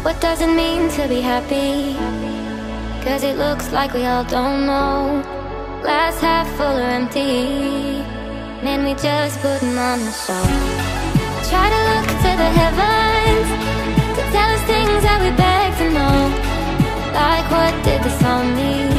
What does it mean to be happy? 'Cause it looks like we all don't know. Glass half full or empty, man, we just putting on the show. Try to look to the heavens to tell us things that we beg to know. Like what did the song mean?